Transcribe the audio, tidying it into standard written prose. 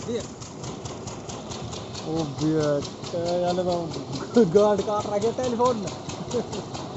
О, блядь, я не знаю, гад, как ракета телефон.